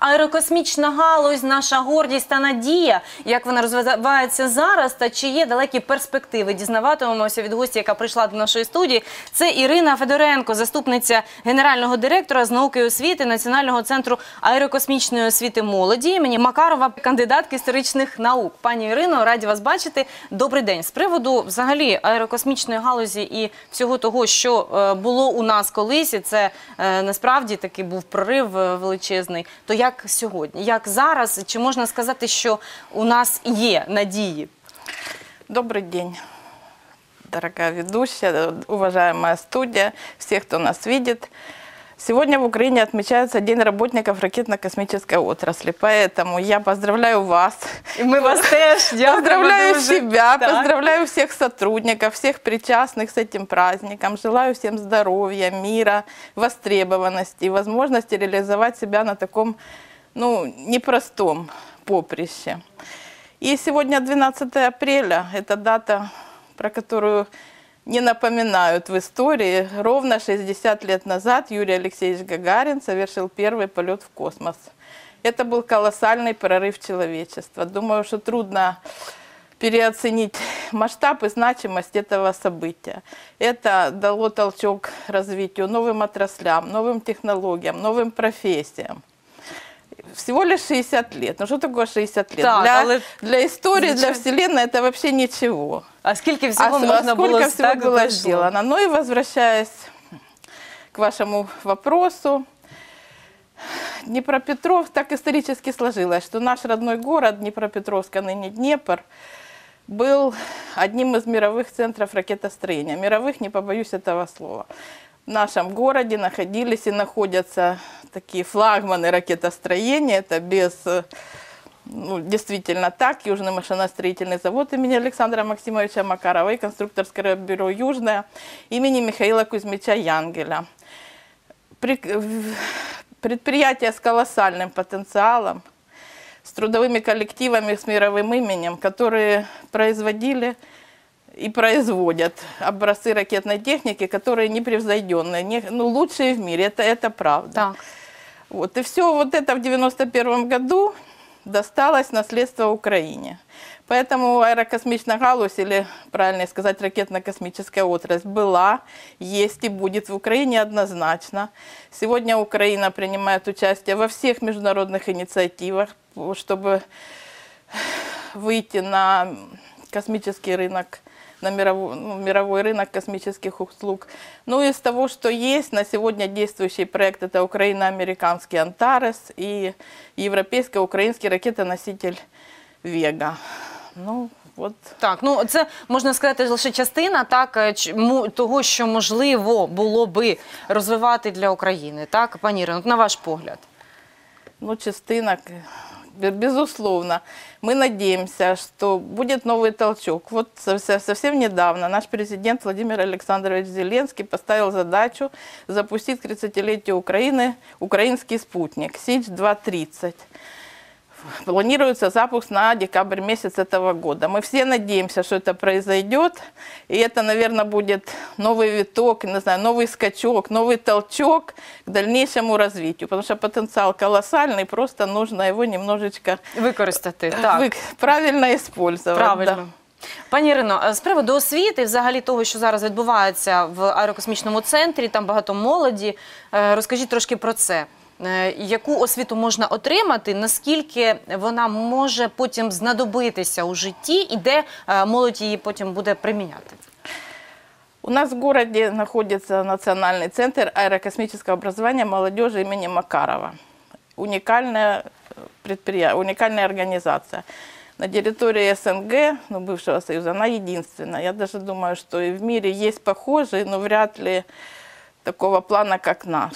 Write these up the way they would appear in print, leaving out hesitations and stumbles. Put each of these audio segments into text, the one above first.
Аерокосмічна галузь, наша гордість та надія. Як вона розвивається зараз та чи є далекі перспективи? Дізнаватимемося від гості, яка прийшла до нашої студії. Це Ірина Федоренко, заступниця генерального директора з науки і освіти Національного центру аерокосмічної освіти молоді імені Макарова, кандидатка історичних наук. Пані Ірино, раді вас бачити. Добрий день. З приводу взагалі аерокосмічної галузі і всього того, що було у нас колись, і це насправді такий був прорив величезний, то як сьогодні, як зараз, чи можна сказати, що у нас є надії? Добрый день, дорогая ведущая, уважаемая студия, всех, кто нас видит. Сегодня в Украине отмечается День работников ракетно-космической отрасли, поэтому я поздравляю вас. И мы вас тоже поздравляю себя, поздравляю всех сотрудников, всех причастных с этим праздником. Желаю всем здоровья, мира, востребованности, возможности реализовать себя на таком, непростом поприще. И сегодня 12 апреля, это дата, про которую не напоминают в истории. Ровно 60 лет назад Юрий Алексеевич Гагарин совершил первый полет в космос. Это был колоссальный прорыв человечества. Думаю, что трудно переоценить масштаб и значимость этого события. Это дало толчок развитию новым отраслям, новым технологиям, новым профессиям. Всего лишь 60 лет. Ну что такое 60 лет? Так, для истории, для Вселенной это вообще ничего. А сколько всего можно было сделано? Ну и возвращаясь к вашему вопросу, Днепропетровск, так исторически сложилось, что наш родной город, Днепропетровск, а ныне Днепр, был одним из мировых центров ракетостроения. Мировых, не побоюсь этого слова. В нашем городе находились и находятся такие флагманы ракетостроения. Это действительно так. Южный машиностроительный завод имени Александра Максимовича Макарова и конструкторское бюро «Южное» имени Михаила Кузьмича Янгеля. Предприятия с колоссальным потенциалом, с трудовыми коллективами, с мировым именем, которые производили и производят образцы ракетной техники, которые непревзойденные, лучшие в мире, это правда. Так. Вот. И все вот это в 91 году досталось наследство Украине. Поэтому аэрокосмичная галузь, или, правильно сказать, ракетно-космическая отрасль была, есть и будет в Украине однозначно. Сегодня Украина принимает участие во всех международных инициативах, чтобы выйти на космический рынок, на мировой рынок космических услуг. Ну, из того, что есть, на сегодня действующий проект – это украино-американский «Антарес» и европейско-украинский ракетоноситель «Вега». Ну, от. Так, це, можна сказати, лише частина того, що можливо було би розвивати для України. Так, пані Ірино, на ваш погляд? Частина, безусловно. Мы надеемся, что будет новый толчок. Вот совсем недавно наш президент Владимир Александрович Зеленский поставил задачу запустить к 30-летию Украины украинский спутник Сич-230. Планируется запуск на декабрь месяц этого года. Мы все надеемся, что это произойдет, и это, наверное, будет новый виток, не знаю, новый скачок, новый толчок к дальнейшему развитию, потому что потенциал колоссальный, просто нужно его немножечко використати, правильно использовать. Правильно. Да. Пані Ірино, з приводу освіти, взагалі того, що зараз відбувається в аерокосмічному центрі, там багато молоді, розкажіть трошки про це. Яку освіту можна отримати, наскільки вона може потім знадобитися у житті і де молодь її потім буде приміняти? У нас в городе находится Национальный центр аэрокосмического образования молодежи имени Макарова. Уникальная предприятие, уникальная организация. На территории СНГ, бывшего Союза, она единственная. Я даже думаю, что и в мире есть похожие, но вряд ли такого плана, как наш.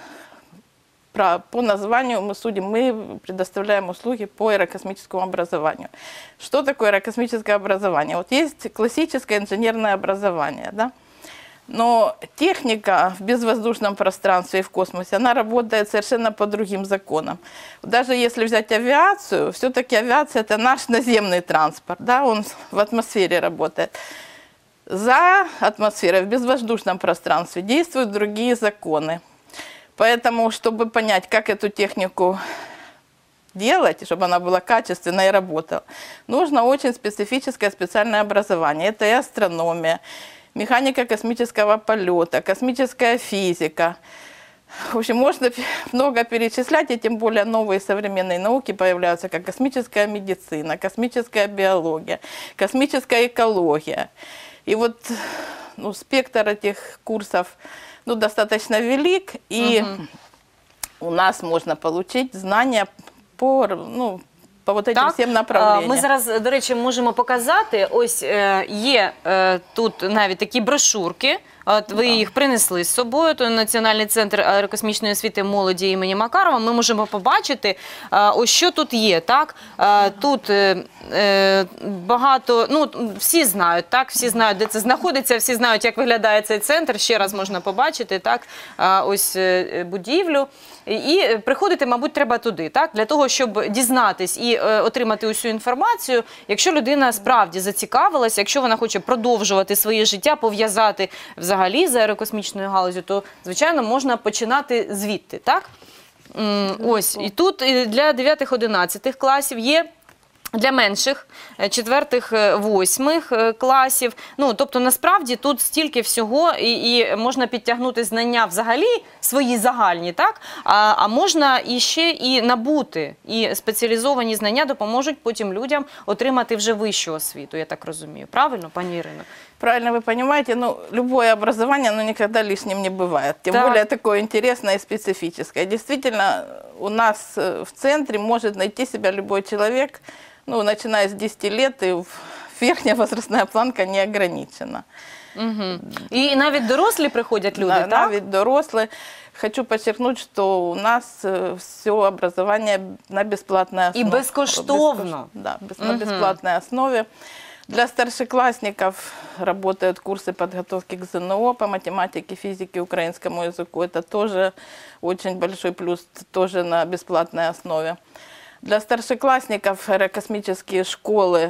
По названию мы судим, мы предоставляем услуги по аэрокосмическому образованию. Что такое аэрокосмическое образование? Вот есть классическое инженерное образование, да? Но техника в безвоздушном пространстве и в космосе, она работает совершенно по другим законам. Даже если взять авиацию, все-таки авиация – это наш наземный транспорт, да? Он в атмосфере работает. За атмосферой в безвоздушном пространстве действуют другие законы. Поэтому, чтобы понять, как эту технику делать, чтобы она была качественной и работала, нужно очень специфическое специальное образование. Это и астрономия, механика космического полета, космическая физика. В общем, можно много перечислять, и тем более новые современные науки появляются, как космическая медицина, космическая биология, космическая экология. И вот спектр этих курсов достаточно велик, и у нас можно получить знания по вот этим всім направленням. Ми зараз, до речі, можемо показати, ось є тут навіть такі брошурки, от ви їх принесли з собою, то Національний центр аерокосмічної освіти молоді імені Макарова, ми можемо побачити, ось що тут є, так? Тут багато, всі знають, так? Всі знають, де це знаходиться, всі знають, як виглядає цей центр, ще раз можна побачити, так? Ось будівлю. І приходити, мабуть, треба туди, так? Для того, щоб дізнатись і отримати усю інформацію, якщо людина справді зацікавилася, якщо вона хоче продовжувати своє життя, пов'язати взагалі з аерокосмічною галузю, то, звичайно, можна починати звідти, так? Ось, і тут для 9-11 класів є для менших, 4-8 класів. Тобто, насправді, тут стільки всього, і можна підтягнути знання взагалі, свої загальні, так? А можна ще і набути, і спеціалізовані знання допоможуть потім людям отримати вже вищу освіту, я так розумію. Правильно, пані Ірино? Правильно вы понимаете, любое образование, никогда лишним не бывает. Тем более такое интересное и специфическое. Действительно, у нас в центре может найти себя любой человек, начиная с 10 лет, и верхняя возрастная планка не ограничена. І навіть дорослі приходять люди, так? Навіть дорослі. Хочу подчеркнуть, что у нас все образование на бесплатной основе. И безкоштовно. Да, на бесплатной основе. Для старшеклассников работают курсы подготовки к ЗНО по математике, физике, украинскому языку. Это тоже очень большой плюс, тоже на бесплатной основе. Для старшеклассников аэрокосмические школы,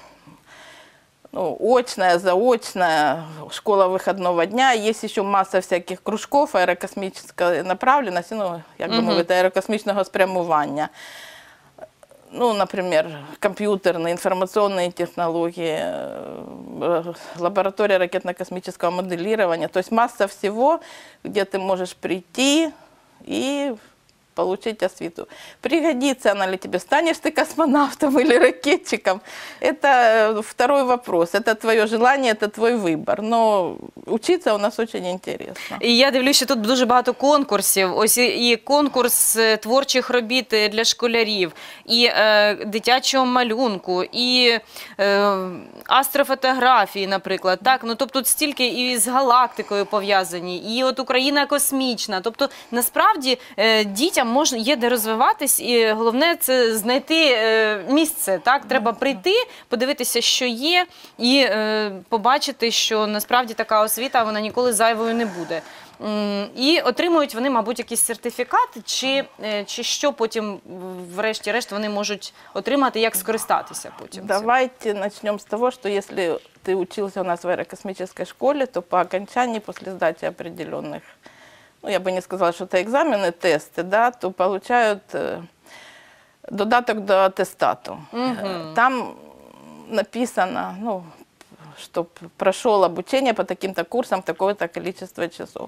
очная, заочная, школа выходного дня. Есть еще масса всяких кружков аэрокосмической направленности, як би мовити, аэрокосмічного спрямування. Например, компьютерные, информационные технологии, лаборатория ракетно-космического моделирования. То есть масса всего, где ты можешь прийти и получить освиту. Пригодится она ли тебе, станешь ты космонавтом или ракетчиком, это второй вопрос. Это твое желание, это твой выбор. Но учиться у нас очень интересно. І я дивлюся, що тут дуже багато конкурсів. Ось і конкурс творчих робіт для школярів, і дитячого малюнку, і астрофотографії, наприклад. Так? Тобто тут стільки і з галактикою пов'язані, і от Україна космічна. Тобто, насправді, дітям є де розвиватись, і головне – це знайти місце. Так? Треба прийти, подивитися, що є, і побачити, що насправді така освіта, вона ніколи зайвою не буде. І отримують вони, мабуть, якийсь сертифікат, чи що потім, врешті-решт, вони можуть отримати, як скористатися потім? Давайте начнем с того, что если ты учился у нас в аэрокосмической школе, то по окончании, после сдачи определенных, я бы не сказала, что это экзамены, тесты, да, то получают додаток до аттестату. Там написано, что прошел обучение по таким-то курсам, такое-то количество часов.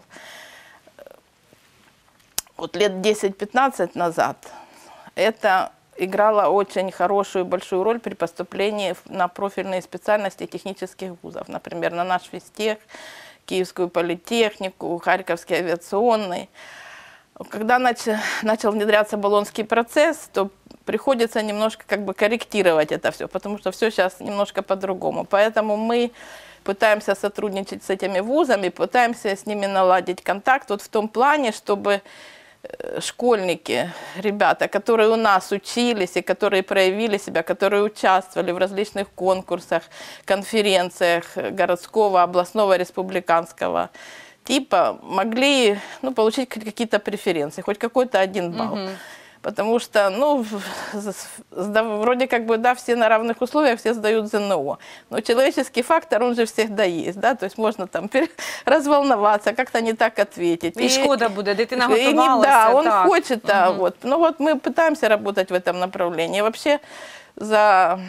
Вот лет 10-15 назад это играло очень хорошую, большую роль при поступлении на профильные специальности технических вузов. Например, на наш физтех, Киевскую политехнику, Харьковский авиационный. Когда начал внедряться Болонский процесс, то приходится немножко корректировать это все, потому что все сейчас немножко по-другому. Поэтому мы пытаемся сотрудничать с этими вузами, пытаемся с ними наладить контакт в том плане, чтобы школьники, ребята, которые у нас учились и которые проявили себя, которые участвовали в различных конкурсах, конференциях городского, областного, республиканского типа, могли получить какие-то преференции, хоть какой-то 1 балл. Потому что, ну, вроде как бы, да, все на равных условиях, все сдают ЗНО. Но человеческий фактор, он же всегда есть, да, то есть можно там разволноваться, как-то не так ответить. І шкода буде, дитина и не- готувалася. Да, он так. хочет, да, вот. Ну вот мы пытаемся работать в этом направлении. Вообще за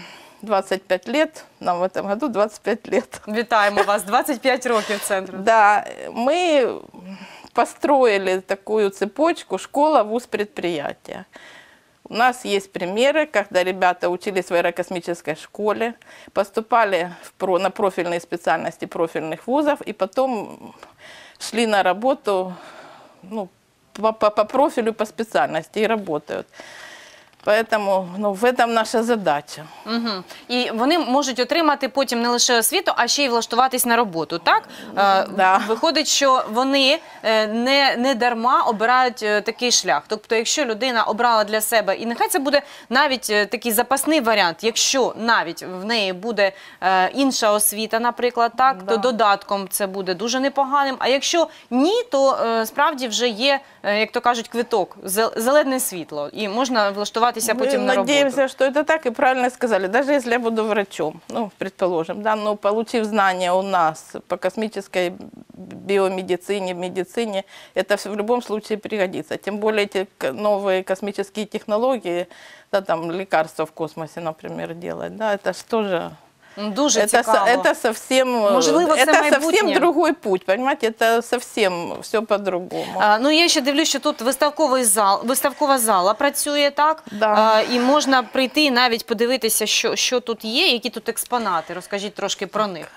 25 лет, нам в этом году 25 лет. Вітаємо вас, 25 років центру. Да, мы построили такую цепочку школа, вуз, предприятие. У нас есть примеры, когда ребята учились в аэрокосмической школе, поступали на профильные специальности профильных вузов и потом шли на работу, ну, по профилю, по специальности и работают. Поэтому, ну, в этом наша задача. Угу. І вони можуть отримати потім не лише освіту, а ще й влаштуватись на роботу, так? Да. Виходить, що вони не дарма обирають такий шлях. Тобто, якщо людина обрала для себе, і нехай це буде навіть такий запасний варіант, якщо навіть в неї буде інша освіта, наприклад, так, Да. то додатком це буде дуже непоганим. А якщо ні, то справді вже є, як то кажуть, квиток, зелене світло, і можна влаштуватися потім на роботу. Надеемся, что это так, и правильно сказали. Даже если я буду врачом, ну, предположим, да, но получив знания у нас по космической биомедицине, медицине, это в любом случае пригодится. Тем более эти новые космические технологии, да, там лекарства в космосе, например, делать, да, это же тоже... Дуже цікаво. Это совсем, Можливо, це это совсем майбутнє. другой путь, понимаете, это совсем все по-другому. Ну, я ще дивлюсь, що тут виставкова зала працює, так? Да. І можна прийти і навіть подивитися, що тут є, які тут експонати. Розкажіть трошки про них.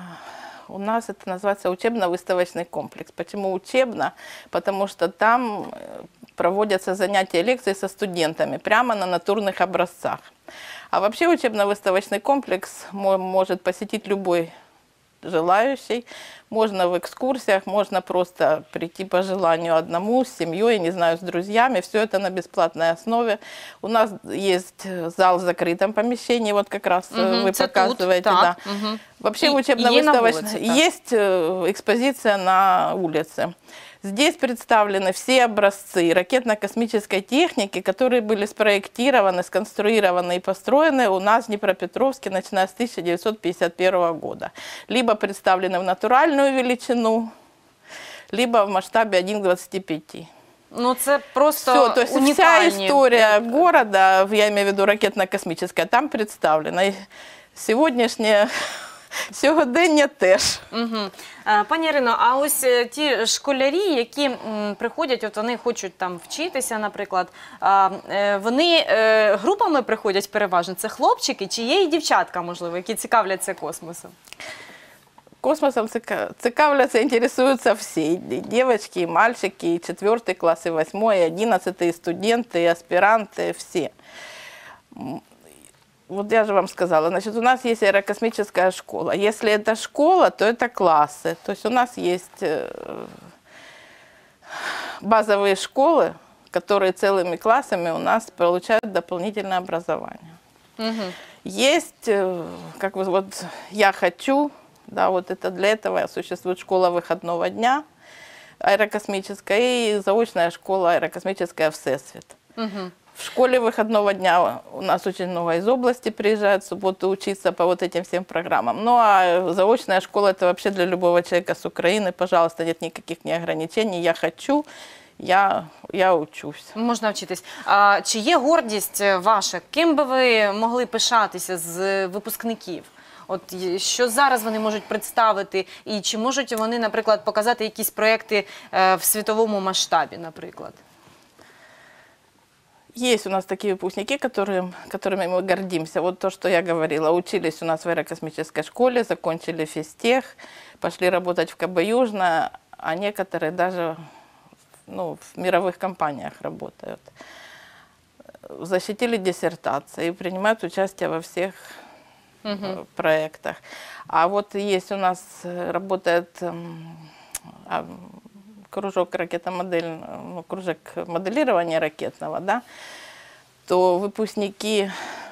У нас это называется учебно-выставочный комплекс. Почему учебно? Потому что там проводятся занятия, лекции со студентами прямо на натурных образцах. А вообще учебно-выставочный комплекс может посетить любой желающий. Можно в экскурсиях, можно просто прийти по желанию одному, с семьей, не знаю, с друзьями. Все это на бесплатной основе. У нас есть зал в закрытом помещении, вот как раз вы це показываете. тут, Да. так. Угу. Вообще И на учебно-выставочный. улице, так. Есть экспозиция на улице. Здесь представлены все образцы ракетно-космической техники, которые были спроектированы, сконструированы и построены у нас в Днепропетровске, начиная с 1951 года. Либо представлены в натуральную величину, либо в масштабе 1 к 25. Ну, це просто Все, то есть вся унікальні. история города, я имею в виду ракетно-космическая, там представлена. И сегодняшнее сьогодення теж. Угу. Пані Ірино, а ось ті школярі, які приходять, от вони хочуть там вчитися, наприклад, вони групами приходять переважно? Це хлопчики чи є і дівчатка, можливо, які цікавляться космосом? Космосом цікавляться, інтересуються всі. І дівчатки, і мальчики, і 4 клас, і 8, і 11, і студенти, і аспіранти, всі. Вот я же вам сказала, значит, у нас есть аэрокосмическая школа. Если это школа, то это классы. То есть у нас есть базовые школы, которые целыми классами у нас получают дополнительное образование. Угу. Есть, как вот я хочу, да, вот это для этого существует школа выходного дня аэрокосмическая и заочная школа аэрокосмическая «Всесвет». Угу. В школе выходного дня у нас очень много из области приезжают в субботу учиться по вот этим всем программам. Ну а заочная школа – это вообще для любого человека с Украины. Пожалуйста, нет никаких ограничений. Я хочу, я учусь. Можна вчитись. А чи є гордість ваша? Ким би ви могли пишатися з випускників? От що зараз вони можуть представити? І чи можуть вони, наприклад, показати якісь проекти в світовому масштабі, наприклад? Есть у нас такие выпускники, которыми мы гордимся. Вот то, что я говорила. Учились у нас в аэрокосмической школе, закончили физтех, пошли работать в КБ «Южное», а некоторые даже в мировых компаниях работают. Защитили диссертации и принимают участие во всех проектах. А вот есть у нас, работает кружок кружок моделирования ракетного, да, то выпускники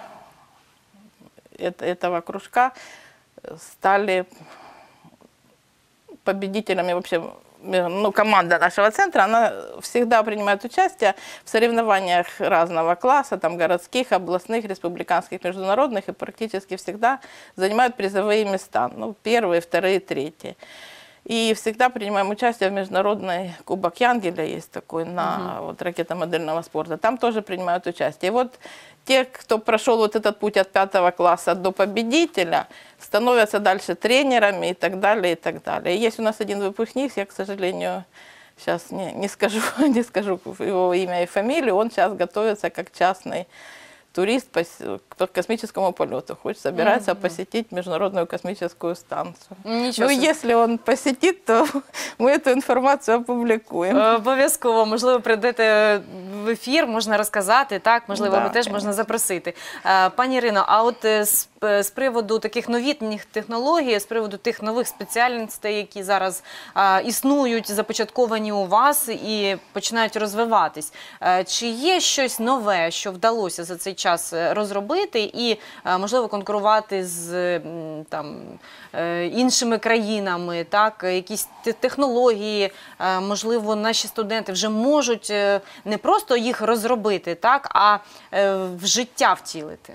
этого кружка стали победителями вообще ну, команда нашего центра, она всегда принимает участие в соревнованиях разного класса, там городских, областных, республиканских, международных, и практически всегда занимают призовые места, ну, первые, вторые, третьи. И всегда принимаем участие в международной Кубок Янгеля, есть такой, на вот, ракетомодельного спорта. Там тоже принимают участие. И вот те, кто прошел вот этот путь от 5 класса до победителя, становятся дальше тренерами и так далее, и так далее. И есть у нас один выпускник, я, к сожалению, сейчас не скажу его имя и фамилию, он сейчас готовится как частный турист по космическому полету. Собирается посетить Международную космическую станцию. Нічого Ну, собі. если он посетит, то мы эту информацию опубликуем. Обов'язково, можливо, прийдете в ефір, можна розказати, так, можливо, Да, ви теж можна запросити. Пані Ірино, а от з приводу таких новітніх технологій, з приводу тих нових спеціальностей, які зараз існують, започатковані у вас і починають розвиватись, чи є щось нове, що вдалося за цей час розробити і, можливо, конкурувати з іншими країнами, так, якісь технології, можливо, наші студенти вже можуть не просто їх розробити, так, а в життя втілити?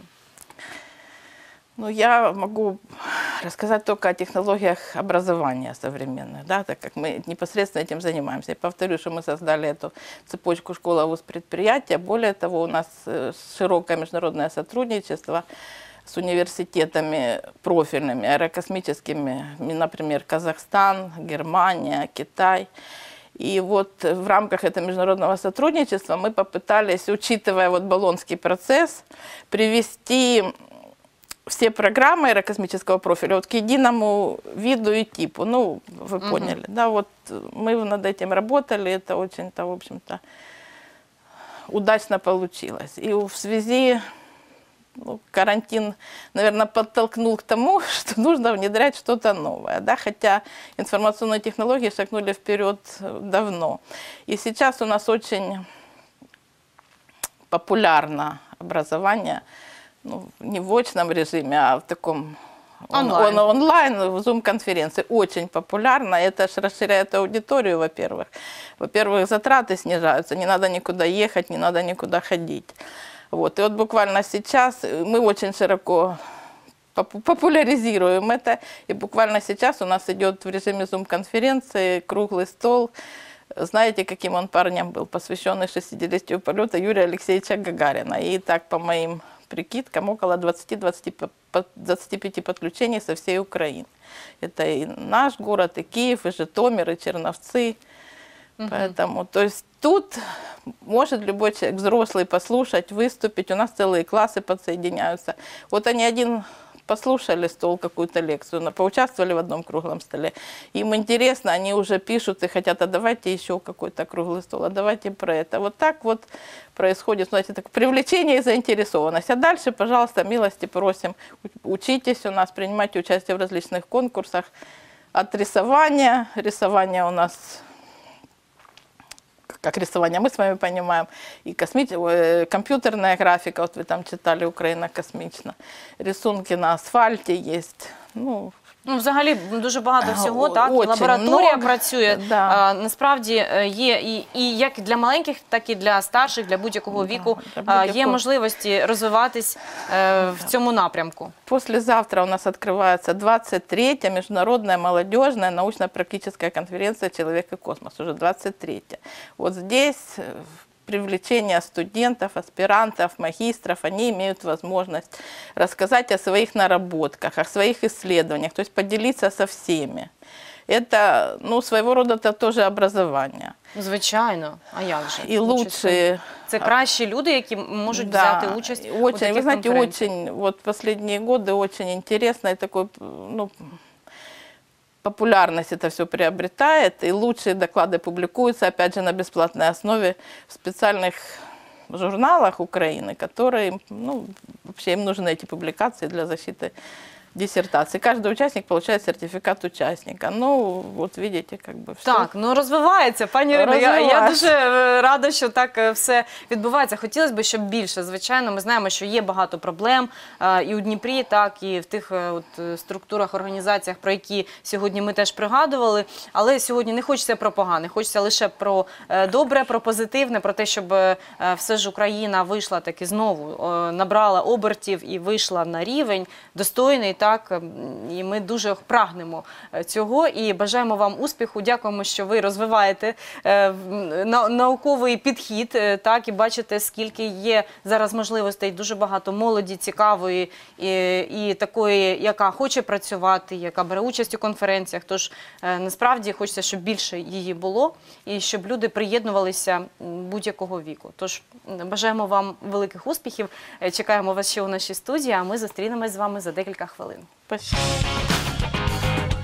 Ну, я могу рассказать только о технологиях образования современных, да, так как мы непосредственно этим занимаемся. Я повторю, что мы создали эту цепочку школа-вуз-предприятия. Более того, у нас широкое международное сотрудничество с университетами профильными, аэрокосмическими, например, Казахстан, Германия, Китай. И вот в рамках этого международного сотрудничества мы попытались, учитывая вот Болонский процесс, привести все программы аэрокосмического профиля вот к единому виду и типу. Ну, вы поняли, да, вот мы над этим работали, это очень-то, в общем-то, удачно получилось. И в связи, ну, карантин, наверное, подтолкнул к тому, что нужно внедрять что-то новое, да, хотя информационные технологии шагнули вперед давно. И сейчас у нас очень популярно образование, ну, не в очном режиме, а в таком онлайн, в Zoom-конференции. Очень популярно. Это же расширяет аудиторию, во-первых. Во-первых, затраты снижаются, не надо никуда ехать, не надо никуда ходить. Вот. И вот буквально сейчас мы очень широко популяризируем это. И буквально сейчас у нас идет в режиме Zoom-конференции круглый стол. Знаете, каким он парнем был, посвященный 60-летию полета Юрия Алексеевича Гагарина. И так, по моим прикидкам, около 20-25 подключений со всей Украины. Это и наш город, и Киев, и Житомир, и Черновцы. Поэтому, то есть тут может любой человек, взрослый, послушать, выступить. У нас целые классы подсоединяются. Вот они один послушали стол, какую-то лекцию, поучаствовали в одном круглом столе. Им интересно, они уже пишут и хотят, а давайте еще какой-то круглый стол, а давайте про это. Вот так вот происходит, знаете, так, привлечение и заинтересованность. А дальше, пожалуйста, милости просим, учитесь у нас, принимайте участие в различных конкурсах. От рисования, рисование у нас, как рисование мы с вами понимаем, и компьютерная графика, вот вы там читали «Украина космична», рисунки на асфальте есть, ну, Ну, взагалі дуже багато всього, так, і Очень лабораторія много, працює. да. Насправді є і як для маленьких, так і для старших, для будь-якого віку для будь-якого. є можливості розвиватись в цьому напрямку. Послезавтра у нас открывается 23-я международная молодежная научно-практическая конференция «Человек и космос», уже 23-я. Вот здесь привлечение студентов, аспирантов, магистров, они имеют возможность рассказать о своих наработках, о своих исследованиях, то есть поделиться со всеми. Это, ну, своего рода это тоже образование. Звичайно, а як же? И лучшие... Це кращі люди, які можуть взяти участь у очень, таких вы знаете, конференціях. очень, вот последние годы очень интересно, и такой, ну, популярность это все приобретает, и лучшие доклады публикуются, опять же, на бесплатной основе в специальных журналах Украины, которые, ну, вообще им нужны эти публикации для защиты диссертации. Каждый участник получает сертификат участника. Ну, вот видите, как бы все. Так, ну розвивається, пані Ірино. Я Розвивається. дуже рада, що так все відбувається. Хотілося б, щоб більше. Звичайно, ми знаємо, що є багато проблем і у Дніпрі, так, і в тих структурах, організаціях, про які сьогодні ми теж пригадували. Але сьогодні не хочеться про погане, хочеться лише про добре, про позитивне, про те, щоб все ж Україна вийшла таки знову, набрала обертів і вийшла на рівень достойний, так, і ми дуже прагнемо цього і бажаємо вам успіху. Дякуємо, що ви розвиваєте науковий підхід, так, і бачите, скільки є зараз можливостей, дуже багато молоді цікавої і такої, яка хоче працювати, яка бере участь у конференціях. Тож насправді хочеться, щоб більше її було і щоб люди приєднувалися будь-якого віку. Тож бажаємо вам великих успіхів. Чекаємо вас ще у нашій студії, а ми зустрінемось з вами за декілька хвилин. Спасибо.